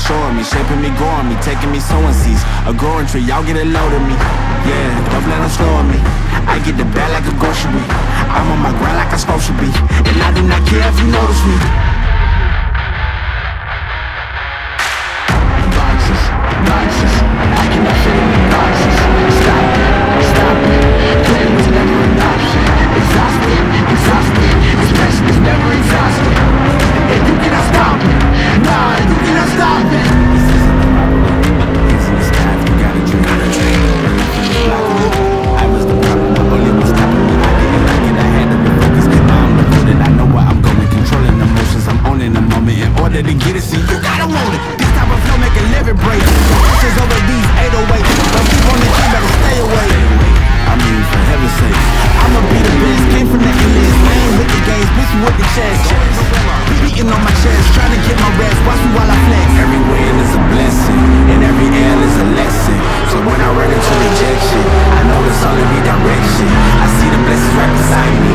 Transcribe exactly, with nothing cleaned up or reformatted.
showing me, shaping me, growing me, taking me sowing seeds. A growing tree, y'all get a load of me. Yeah, don't let them slow me. I get the bag like a grocery. I'm on my grind like I'm supposed to be, and I do not care if you notice me. Boxes, boxes, I cannot fit in the boxes. Stop it, stop it. Quitting was never an option. Exhausted, exhausted. This passion is never exhausted. And you cannot stop it. Nah, you cannot stop it. This isn't a robbery. It's in the staff. You gotta dream of the dream. Nothing is blocking me. I was the problem. The only one stopping me. I didn't like it. I had to be focused. Cause now I'm devoted. I know where I'm going. Controlling emotions. I'm owning the moment. In order to get it, see, you gotta want it. This type of flow make a living break. Pushes over these eight oh eight. Don't keep on this, you better stay away. I mean, for heaven's sake, I'ma be the best. Came from that list. I ain't with the games, bitch, with the chest. Beating on my chest, trying to get my rest. Watch me while I flex. Every win is a blessing, and every L is a lesson. So when I run into rejection, I know it's all in redirection. I see the blessings right beside me.